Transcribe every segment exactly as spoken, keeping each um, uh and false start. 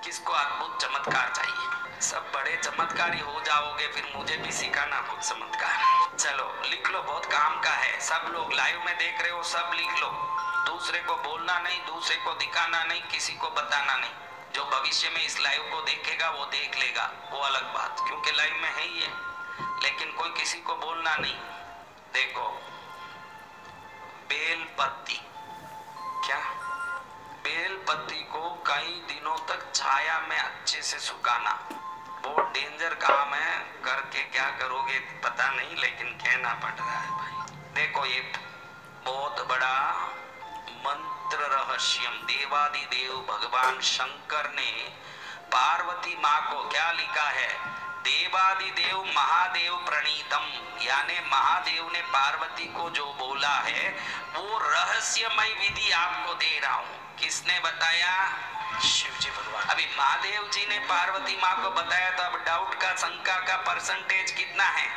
किसको अद्भुत चमत्कार चाहिए? सब बड़े चमत्कारी हो जाओगे फिर मुझे भी सिखाना कुछ चमत्कार। चलो लिख लो, बहुत काम का है। सब लोग लाइव में देख रहे हो, सब लिख लो। दूसरे को बोलना नहीं, दूसरे को दिखाना नहीं, किसी को बताना नहीं। जो भविष्य में इस लाइव को देखेगा वो देख लेगा, वो अलग बात, क्योंकि लाइव में है ही है, लेकिन कोई किसी को बोलना नहीं। देखो बेल पत्ती, क्या बेल पत्ती को कई दिनों तक छाया में अच्छे से सुखाना बहुत डेंजर काम है। करके क्या करोगे पता नहीं, लेकिन कहना पड़ रहा है भाई। देखो ये बहुत बड़ा मंत्र रहस्यम देवादिदेव भगवान शंकर ने पार्वती माँ को क्या लिखा है? देवादिदेव महादेव प्रणीतम, यानी महादेव ने पार्वती को जो बोला है वो रहस्यमय विधि आपको दे रहा हूँ। किसने बताया? शिव जी भगवान। अभी महादेव जी ने पार्वती माँ को बताया, तो अब डाउट का, शंका का परसेंटेज कितना है?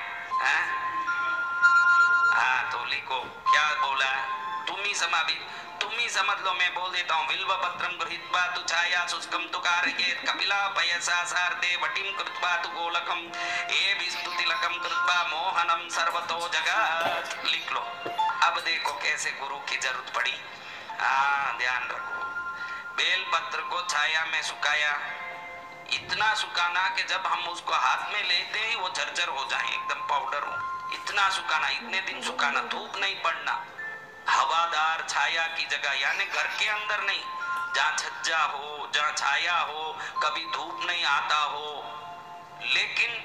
हाँ तो लिखो क्या बोला, तुम ही समा भी तुम ही समझ लो, मैं बोल देता हूँ। बिल्व पत्रम गृहीत्वा तु छाया शुष्कम तु कारयेत् कपिला पयसा सार्धे वटिं कृत्वा तु गोलकम ए विस्तुतिलकम कृत्वा मोहनम सर्वतो जगत्। लिख लो। अब देखो कैसे गुरु की जरूरत पड़ी। हाँ ध्यान रखो। बेल पत्र को छाया में सुखाया, इतना सुखाना कि जब हम उसको हाथ में लेते ही वो झरझर हो जाए, एकदम पाउडर हो। इतना सुखाना, इतने दिन सुखाना, धूप नहीं पड़ना, हवादार छाया की जगह, यानी घर के अंदर नहीं, जहाँ छज्जा हो, जहाँ छाया हो, कभी धूप नहीं आता हो, लेकिन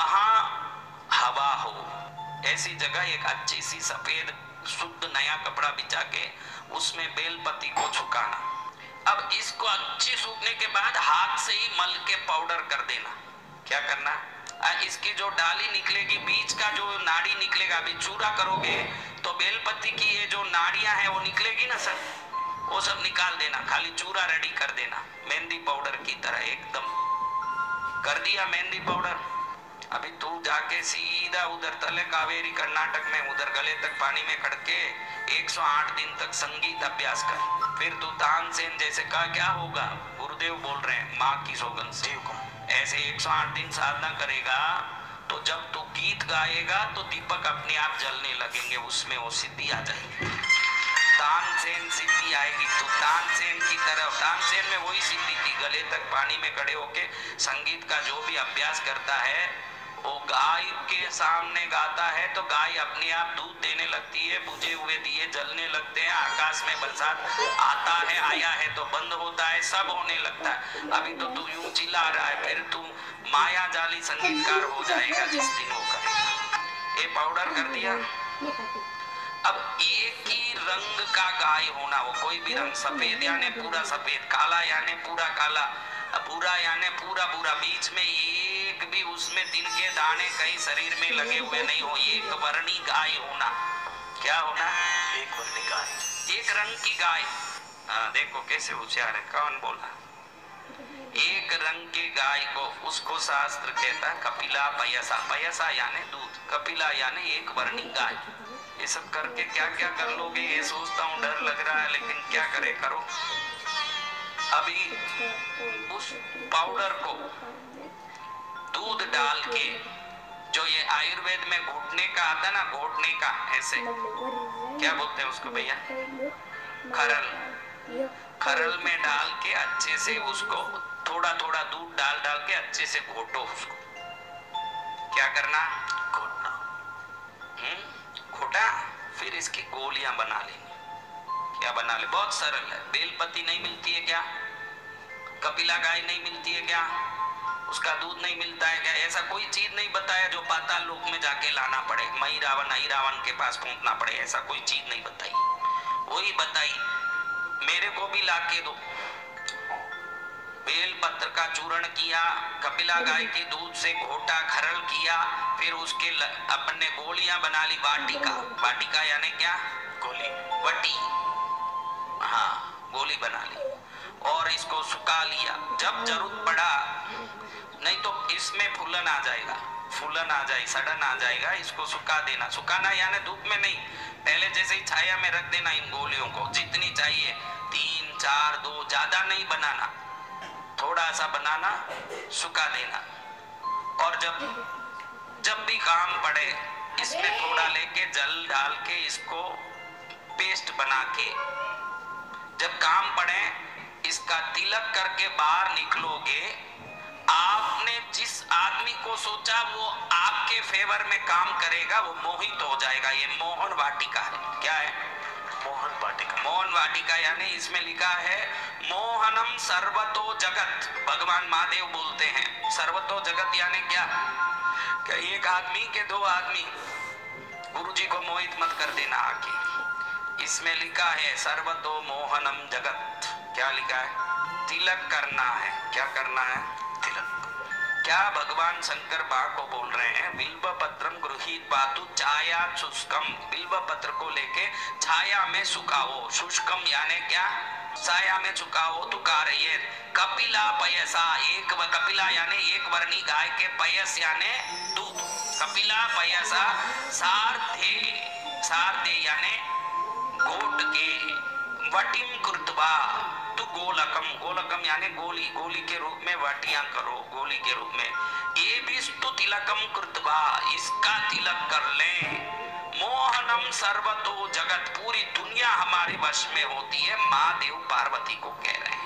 वहाँ हवा हो, ऐसी जगह एक अच्छी सी सफेद शुद्ध नया कपड़ा बिछा के उसमें बेलपत्ती को सुखाना। अब इसको अच्छी सूखने के बाद हाथ से ही मल के पाउडर कर देना। क्या करना? इसकी जो डाली निकलेगी, बीच का जो नाड़ी निकलेगा, अभी चूरा करोगे तो बेलपत्ती की ये जो नाड़ियां हैं वो निकलेगी ना सर, वो सब निकाल देना, खाली चूरा रेडी कर देना, मेहंदी पाउडर की तरह एकदम कर दिया मेहंदी पाउडर। अभी तू जाके सीधा उधर तले कावेरी कर्नाटक में उधर गले तक पानी में खड़ के एक सौ आठ दिन तक संगीत अभ्यास कर। फिर तू तानसेन जैसे का क्या होगा, गुरुदेव बोल रहे हैं माँ की सौगंध से, ऐसे एक सौ आठ दिन साधना करेगा तो जब तू गीत गाएगा तो दीपक अपने आप जलने लगेंगे, उसमें वो सिद्धि आ जाएगी, तानसेन सिद्धि आएगी। तो तानसेन की तरफ, तानसेन में वही सिद्धि थी, गले तक पानी में खड़े होके संगीत का जो भी अभ्यास करता है वो गाय के सामने गाता है तो गाय अपने आप दूध देने लगती है, बुझे हुए दिए जलने लगते हैं, आकाश में बरसात आता है, आया है तो बंद होता है, सब होने लगता है। अभी तो तू यूं चिल्ला रहा है, फिर तू माया जाली संगीतकार हो जाएगा जिस दिन वो करेगा। ये पाउडर कर दिया। अब एक ही रंग का गाय होना, वो कोई भी रंग, सफेद यानी पूरा सफेद, काला यानी पूरा काला, भूरा यानी पूरा भूरा, बीच में एक भी उसमें तिनके दाने कहीं शरीर में लगे हुए नहीं हो, एक वर्णी गाय होना। क्या होना? एक वर्णी गाय, एक रंग की गाय। हाँ देखो कैसे होशियार है, कौन बोला? एक रंग की गाय को, उसको शास्त्र कहता है कपिला पयसा, पयसा यानी दूध, कपिला यानी एक वर्णी गाय। ये सब करके क्या क्या कर लोगे ये सोचता हूँ, डर लग रहा है, लेकिन क्या करे, करो। अभी उस पाउडर को दूध डाल के, जो ये आयुर्वेद में घोटने का आता ना, घोटने का, ऐसे क्या बोलते हैं उसको भैया, खरल, खरल में डाल के अच्छे से उसको थोड़ा थोड़ा दूध डाल डाल के अच्छे से घोटो उसको। क्या करना? घोटना। हम्म घोटा, फिर इसकी गोलियां बना लेंगे। क्या बना ले? बहुत सरल है। बेलपत्ती नहीं मिलती है क्या? कपिला गाय नहीं मिलती है क्या? उसका दूध नहीं मिलता है क्या? ऐसा कोई चीज नहीं बताया जो पाताल लोक में जाके लाना पड़े, मई रावण आई रावण के पास पहुंचना पड़े, ऐसा कोई चीज नहीं बताई। वही बताई, मेरे को भी लाके दो। बेल पत्र का चूर्ण किया, कपिला गाय के दूध से घोटा, खरल किया, फिर उसके अपन ने गोलियां बना ली, वाटिका, वाटिका यानी क्या? गोली, वटी, हाँ गोली बना ली, और इसको सुखा लिया। जब जरूरत पड़ा, नहीं तो इसमें फूलन आ जाएगा, फूलन आ जाए, सड़न आ जाएगा, इसको सुखा देना। सुखाना यानी धूप में नहीं, पहले जैसे ही छाया में रख देना इन गोलियों को, जितनी चाहिए, तीन चार, दो, ज्यादा नहीं बनाना, थोड़ा सा बनाना, सुखा देना, और जब जब भी काम पड़े इसमें थोड़ा लेके जल डाल के इसको पेस्ट बना के, जब काम पड़े इसका तिलक करके बाहर निकलोगे, आपने जिस आदमी को सोचा वो आपके फेवर में काम करेगा, वो मोहित हो जाएगा। ये मोहन वाटिका है। क्या है? मोहन वाटिका। मोहन वाटिका यानी इसमें लिखा है मोहनम सर्वतो जगत। भगवान महादेव बोलते हैं सर्वतो जगत यानी क्या? कि एक आदमी के दो आदमी, गुरुजी को मोहित मत कर देना आके। इसमें लिखा है सर्वतो मोहनम जगत। क्या लिखा है? तिलक करना है। क्या करना है? तिलक। क्या भगवान शंकर बा को बोल रहे हैं? बिल्व पत्रम गृहीत पातु छाया शुष्कम। बिल्व पत्र को लेके छाया में सुखाओ। शुष्कम यानी क्या? छाया में सुखाओ तो कार्य। कपिला पयसा, एक कपिला यानी एक वर्णी गाय के, पयस यानी दूध। कपिला पयसा सार्धे, सार्धे यानी गोट के, वटिम कृत्वा तो गोलकम, गोलकम यानी गोली, गोली के रूप में वटियां करो, गोली के रूप में। ये भी स्तु तिलकम कृत्वा, इसका तिलक कर लें। मोहनम सर्वतो जगत, पूरी दुनिया हमारे वश में होती है। महादेव पार्वती को कह रहे हैं।